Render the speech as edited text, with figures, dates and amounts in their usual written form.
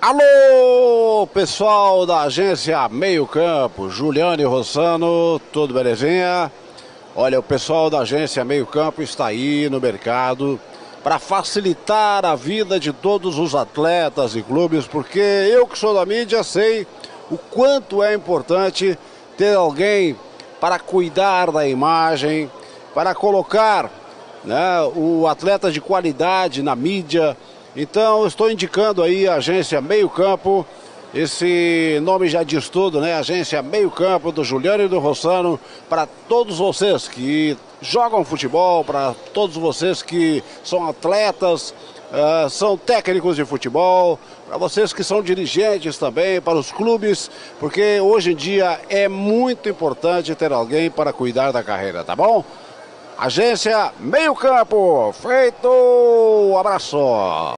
Alô, pessoal da agência Meio Campo, Juliano e Rossano, tudo belezinha? Olha, o pessoal da agência Meio Campo está aí no mercado para facilitar a vida de todos os atletas e clubes, porque eu que sou da mídia sei o quanto é importante ter alguém para cuidar da imagem, para colocar, né, o atleta de qualidade na mídia. Então, eu estou indicando aí a agência Meio Campo, esse nome já diz tudo, né? Agência Meio Campo do Juliano e do Rossano, para todos vocês que jogam futebol, para todos vocês que são atletas, são técnicos de futebol, para vocês que são dirigentes também, para os clubes, porque hoje em dia é muito importante ter alguém para cuidar da carreira, tá bom? Agência Meio Campo, feito, abraço!